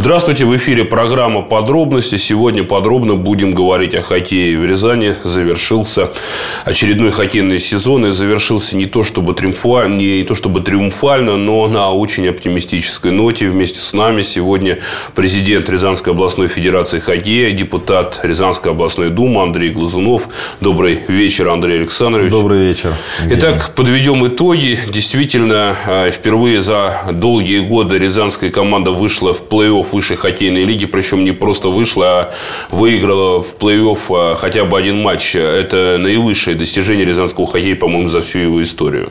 Здравствуйте, в эфире программа «Подробности». Сегодня подробно будем говорить о хоккее. В Рязани завершился очередной хоккейный сезон. И завершился не то чтобы триумфально, но на очень оптимистической ноте. Вместе с нами сегодня президент Рязанской областной федерации хоккея, депутат Рязанской областной думы Андрей Глазунов. Добрый вечер, Андрей Александрович. Добрый вечер. Итак, подведем итоги. Действительно, впервые за долгие годы рязанская команда вышла в плей-офф высшей хоккейной лиги. Причем не просто вышла, а выиграла в плей-офф хотя бы один матч. Это наивысшее достижение рязанского хоккея, по-моему, за всю его историю.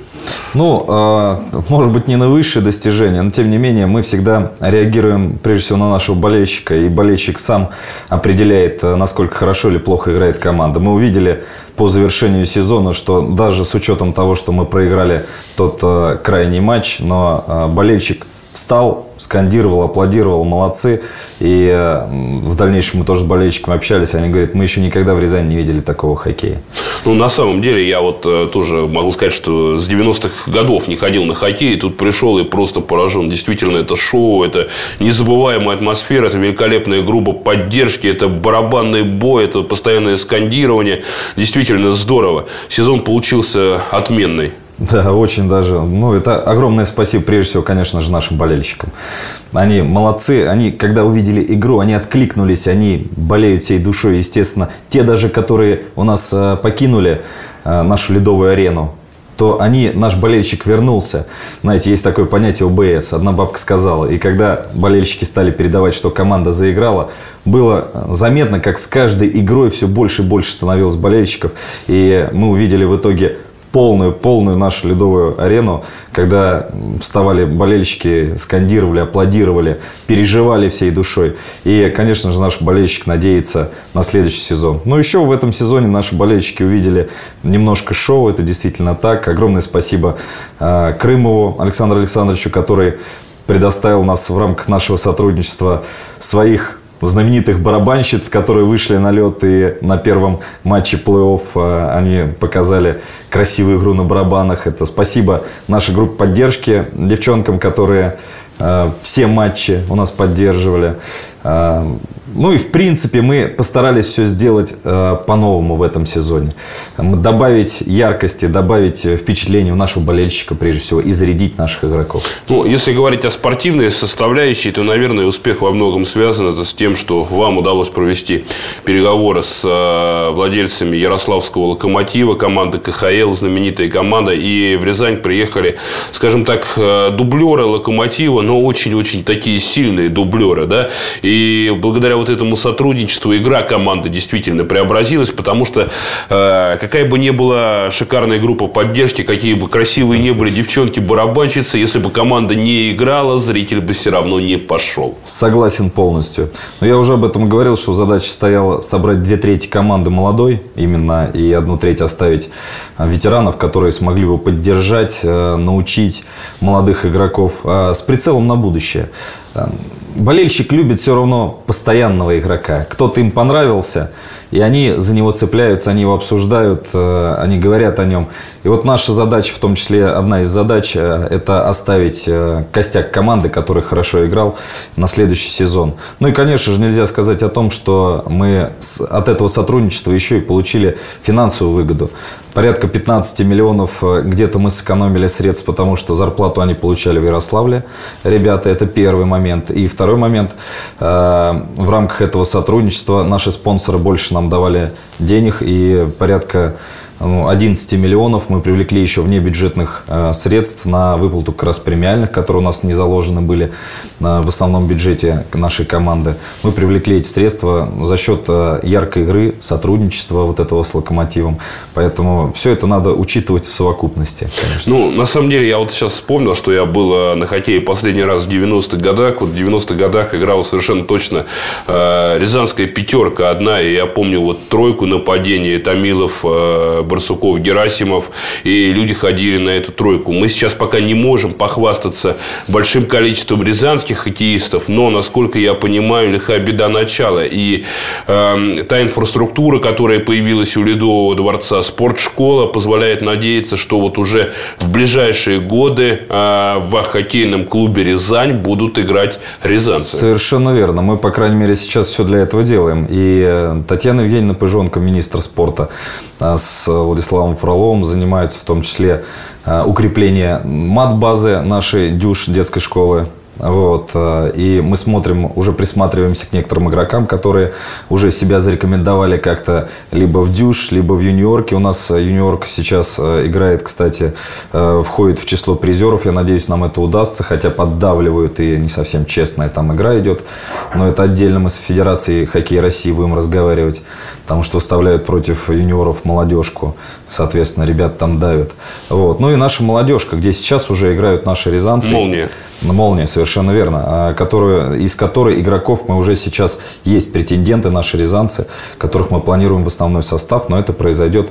Может быть, не наивысшее достижение, но, тем не менее, мы всегда реагируем, прежде всего, на нашего болельщика. И болельщик сам определяет, насколько хорошо или плохо играет команда. Мы увидели по завершению сезона, что даже с учетом того, что мы проиграли тот крайний матч, но болельщик встал, скандировал, аплодировал, молодцы. И в дальнейшем мы тоже с болельщиками общались. Они говорят, мы еще никогда в Рязани не видели такого хоккея. На самом деле, я тоже могу сказать, что с 90-х годов не ходил на хоккей. И тут пришел и просто поражен. Действительно, это шоу, это незабываемая атмосфера, это великолепная группа поддержки, это барабанный бой, это постоянное скандирование. Действительно здорово. Сезон получился отменный. Да, очень даже. Это огромное спасибо, прежде всего, конечно же, нашим болельщикам. Они молодцы. Они, когда увидели игру, они откликнулись. Они болеют всей душой, естественно. Те даже, которые у нас покинули нашу ледовую арену, то наш болельщик вернулся. Знаете, есть такое понятие ОБС. Одна бабка сказала. И когда болельщики стали передавать, что команда заиграла, было заметно, как с каждой игрой все больше и больше становилось болельщиков. И мы увидели в итоге полную нашу ледовую арену, когда вставали болельщики, скандировали, аплодировали, переживали всей душой. И, конечно же, наш болельщик надеется на следующий сезон. Но еще в этом сезоне наши болельщики увидели немножко шоу. Это действительно так. Огромное спасибо Крымову Александру Александровичу, который предоставил нас в рамках нашего сотрудничества своих знаменитых барабанщиц, которые вышли на лед, и на первом матче плей-офф они показали красивую игру на барабанах. Это спасибо нашей группе поддержки, девчонкам, которые все матчи у нас поддерживали. И, в принципе, мы постарались все сделать по-новому в этом сезоне. Добавить яркости, добавить впечатления у нашего болельщика, прежде всего, и зарядить наших игроков. Если говорить о спортивной составляющей, то, наверное, успех во многом связан с тем, что вам удалось провести переговоры с владельцами Ярославского «Локомотива», команды КХЛ, знаменитая команда. И в Рязань приехали, скажем так, дублеры «Локомотива», но очень-очень такие сильные дублеры, да. И благодаря этому сотрудничеству игра команды действительно преобразилась, потому что какая бы ни была шикарная группа поддержки, какие бы красивые ни были девчонки-барабанщицы, если бы команда не играла, зритель бы все равно не пошел. Согласен полностью. Но я уже об этом говорил, что задача стояла собрать 2/3 команды молодой именно, и 1/3 оставить ветеранов, которые смогли бы поддержать, научить молодых игроков с прицелом на будущее. Болельщик любит все равно постоянного игрока. Кто-то им понравился, и они за него цепляются, они его обсуждают, они говорят о нем. И наша задача, в том числе одна из задач, это оставить костяк команды, который хорошо играл, на следующий сезон. И, конечно же, нельзя сказать о том, что мы от этого сотрудничества еще и получили финансовую выгоду. Порядка 15 миллионов где-то мы сэкономили средств, потому что зарплату они получали в Ярославле. Ребята, это первый момент. И второй момент. В рамках этого сотрудничества наши спонсоры больше нам давали денег. И порядка 11 миллионов мы привлекли еще внебюджетных средств на выплату как раз премиальных, которые у нас не заложены были в основном бюджете нашей команды. Мы привлекли эти средства за счет яркой игры, сотрудничества этого с «Локомотивом». Поэтому все это надо учитывать в совокупности, конечно. На самом деле, я сейчас вспомнил, что я был на хоккее последний раз в 90-х годах. В 90-х годах играла совершенно точно рязанская пятерка одна. И я помню тройку нападения: Томилов, Барсуков, Герасимов, и люди ходили на эту тройку. Мы сейчас пока не можем похвастаться большим количеством рязанских хоккеистов, но, насколько я понимаю, лихая беда начала. И та инфраструктура, которая появилась у Ледового дворца, спортшкола, позволяет надеяться, что вот уже в ближайшие годы в хоккейном клубе «Рязань» будут играть рязанцы. Совершенно верно. Мы, по крайней мере, сейчас все для этого делаем. И Татьяна Евгеньевна Пыжонко, министр спорта, с Владиславом Фроловым занимаются в том числе укреплением мат-базы нашей ДЮШ детской школы. Вот. И мы смотрим, уже присматриваемся к некоторым игрокам, которые уже себя зарекомендовали как-то либо в ДЮШ, либо в юниорке. У нас юниорка сейчас играет, кстати, входит в число призеров. Я надеюсь, нам это удастся, хотя поддавливают и не совсем честная там игра идет. Но это отдельно мы с Федерацией хоккея России будем разговаривать, потому что выставляют против юниоров молодежку. Соответственно, ребят там давят. Вот. Ну и наша молодежка, где сейчас уже играют наши рязанцы. «Молния». «Молния», совершенно верно. Из которой игроков мы уже сейчас есть претенденты, наши рязанцы, которых мы планируем в основной состав. Но это произойдет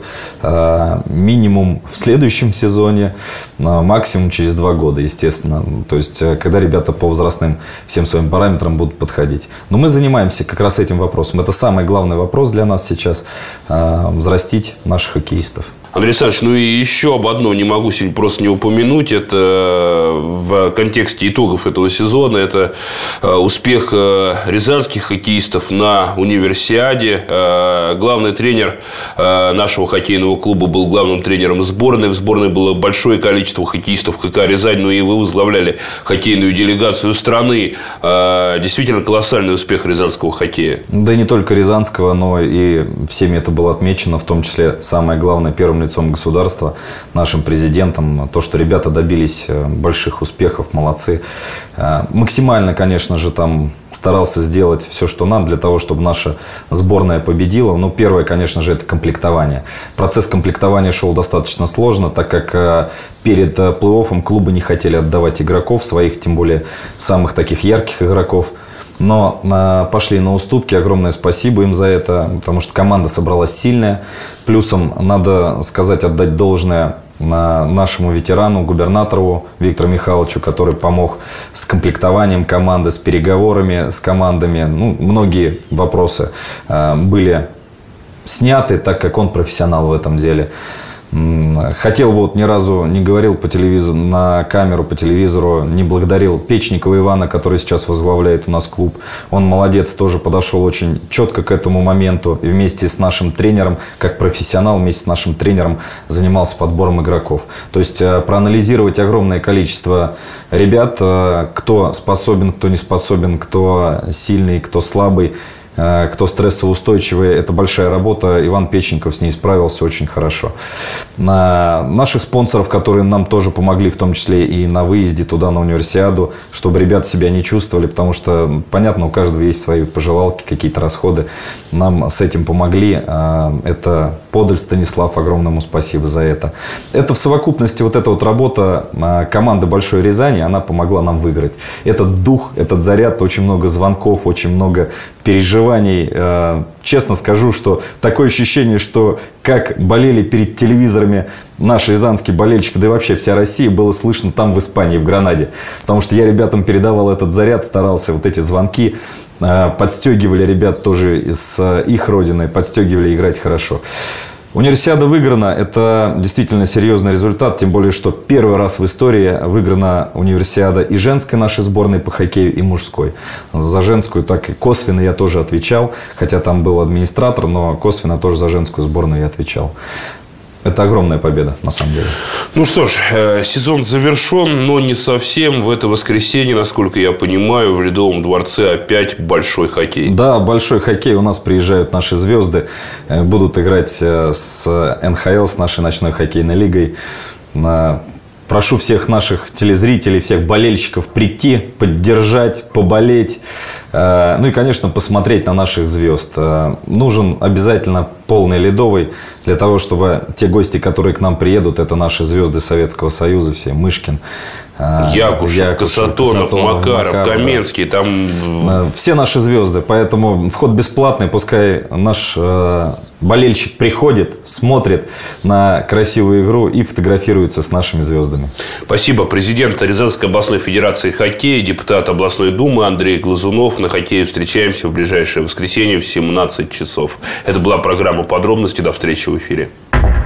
минимум в следующем сезоне, максимум через 2 года, естественно. То есть, когда ребята по возрастным всем своим параметрам будут подходить. Но мы занимаемся как раз этим вопросом. Это самый главный вопрос для нас сейчас – взрастить наших хоккеистов. Андрей Александрович, ну и еще об одном не могу сегодня просто не упомянуть. Это в контексте итогов этого сезона. Это успех рязанских хоккеистов на универсиаде. Главный тренер нашего хоккейного клуба был главным тренером сборной. В сборной было большое количество хоккеистов ХК «Рязань». Ну и вы возглавляли хоккейную делегацию страны. Действительно колоссальный успех рязанского хоккея. Да и не только рязанского, но и всеми это было отмечено. В том числе, самое главное, первым лицом государства, нашим президентом, то, что ребята добились больших успехов, молодцы. Максимально, конечно же, там старался сделать все, что надо для того, чтобы наша сборная победила. Ну, первое, конечно же, это комплектование. Процесс комплектования шел достаточно сложно, так как перед плей-оффом клубы не хотели отдавать игроков своих, тем более самых таких ярких игроков. Но пошли на уступки. Огромное спасибо им за это, потому что команда собралась сильная. Плюсом, надо сказать, отдать должное нашему ветерану, губернатору Виктору Михайловичу, который помог с комплектованием команды, с переговорами с командами. Ну, многие вопросы были сняты, так как он профессионал в этом деле. Хотел бы, ни разу не говорил по телевизору, на камеру, по телевизору, не благодарил Печникова Ивана, который сейчас возглавляет у нас клуб. Он молодец, тоже подошел очень четко к этому моменту. И вместе с нашим тренером, как профессионал, вместе с нашим тренером занимался подбором игроков. То есть, проанализировать огромное количество ребят, кто способен, кто не способен, кто сильный, кто слабый, кто стрессоустойчивый, это большая работа. Иван Печников с ней справился очень хорошо. Наших спонсоров, которые нам тоже помогли, в том числе и на выезде туда, на универсиаду, чтобы ребята себя не чувствовали, потому что, понятно, у каждого есть свои пожелалки, какие-то расходы. Нам с этим помогли. Это Подоль Станислав, огромному спасибо за это. Это в совокупности, вот эта вот работа команды Большой Рязани, она помогла нам выиграть. Этот дух, этот заряд, очень много звонков, очень много переживаний. Честно скажу, что такое ощущение, что как болели перед телевизорами наши рязанские болельщики, да и вообще вся Россия, было слышно там в Испании, в Гранаде. Потому что я ребятам передавал этот заряд, старался вот эти звонки, подстегивали ребят тоже из их родины, подстегивали играть хорошо. Универсиада выиграна. Это действительно серьезный результат. Тем более, что первый раз в истории выиграна универсиада и женской нашей сборной по хоккею, и мужской. За женскую так и косвенно я тоже отвечал. Хотя там был администратор, но косвенно тоже за женскую сборную я отвечал. Это огромная победа, на самом деле. Ну что ж, сезон завершен, но не совсем. В это воскресенье, насколько я понимаю, в Ледовом дворце опять большой хоккей. Да, большой хоккей. У нас приезжают наши звезды. Будут играть с НХЛ, с нашей ночной хоккейной лигой. Прошу всех наших телезрителей, всех болельщиков прийти, поддержать, поболеть. Ну и, конечно, посмотреть на наших звезд. Нужен обязательно полный Ледовый для того, чтобы те гости, которые к нам приедут, это наши звезды Советского Союза, все, Мышкин, Якушев, Касатонов, Макаров, Каменский. Да. Там... Все наши звезды. Поэтому вход бесплатный. Пускай наш Болельщик приходит, смотрит на красивую игру и фотографируется с нашими звездами. Спасибо. Президент Рязанской областной федерации хоккея, депутат областной думы Андрей Глазунов. На хоккее встречаемся в ближайшее воскресенье в 17 часов. Это была программа «Подробности». До встречи в эфире.